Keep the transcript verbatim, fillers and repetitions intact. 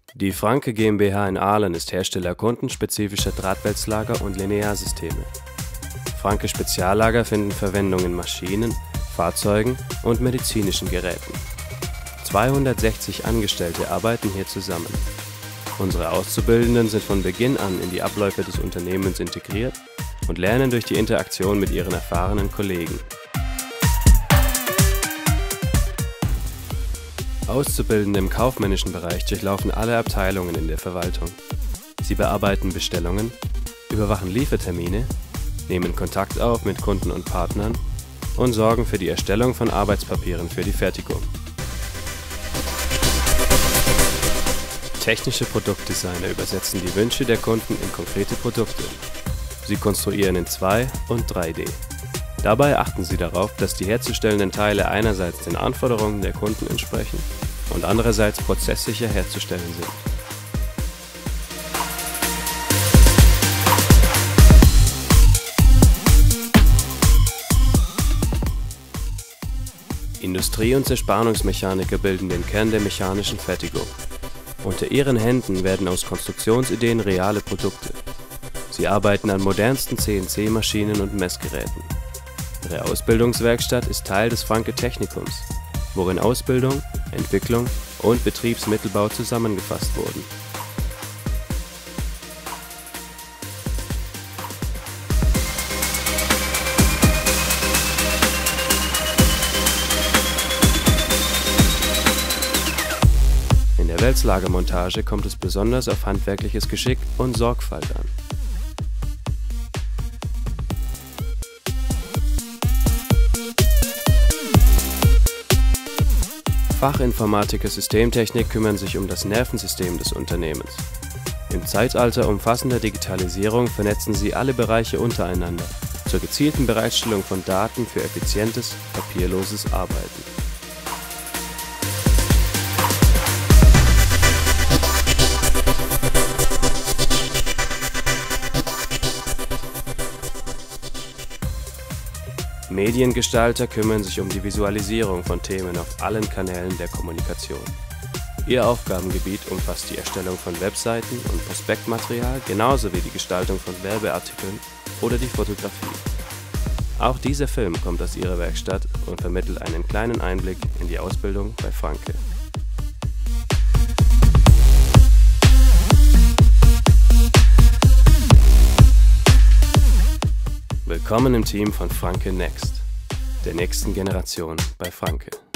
Die Franke GmbH in Aalen ist Hersteller kundenspezifischer Drahtwälzlager und Linearsysteme. Franke Speziallager finden Verwendung in Maschinen, Fahrzeugen und medizinischen Geräten. zweihundertsechzig Angestellte arbeiten hier zusammen. Unsere Auszubildenden sind von Beginn an in die Abläufe des Unternehmens integriert und lernen durch die Interaktion mit ihren erfahrenen Kollegen. Auszubildende im kaufmännischen Bereich durchlaufen alle Abteilungen in der Verwaltung. Sie bearbeiten Bestellungen, überwachen Liefertermine, nehmen Kontakt auf mit Kunden und Partnern und sorgen für die Erstellung von Arbeitspapieren für die Fertigung. Technische Produktdesigner übersetzen die Wünsche der Kunden in konkrete Produkte. Sie konstruieren in zwei und drei D. Dabei achten sie darauf, dass die herzustellenden Teile einerseits den Anforderungen der Kunden entsprechen und andererseits prozesssicher herzustellen sind. Industrie- und Zerspannungsmechaniker bilden den Kern der mechanischen Fertigung. Unter ihren Händen werden aus Konstruktionsideen reale Produkte. Sie arbeiten an modernsten C N C-Maschinen und Messgeräten. Ihre Ausbildungswerkstatt ist Teil des Franke Technikums, worin Ausbildung, Entwicklung und Betriebsmittelbau zusammengefasst wurden. In der Wälzlagermontage kommt es besonders auf handwerkliches Geschick und Sorgfalt an. Fachinformatiker Systemtechnik kümmern sich um das Nervensystem des Unternehmens. Im Zeitalter umfassender Digitalisierung vernetzen sie alle Bereiche untereinander zur gezielten Bereitstellung von Daten für effizientes, papierloses Arbeiten. Mediengestalter kümmern sich um die Visualisierung von Themen auf allen Kanälen der Kommunikation. Ihr Aufgabengebiet umfasst die Erstellung von Webseiten und Prospektmaterial, genauso wie die Gestaltung von Werbeartikeln oder die Fotografie. Auch dieser Film kommt aus ihrer Werkstatt und vermittelt einen kleinen Einblick in die Ausbildung bei Franke. Willkommen im Team von Franke Next, der nächsten Generation bei Franke.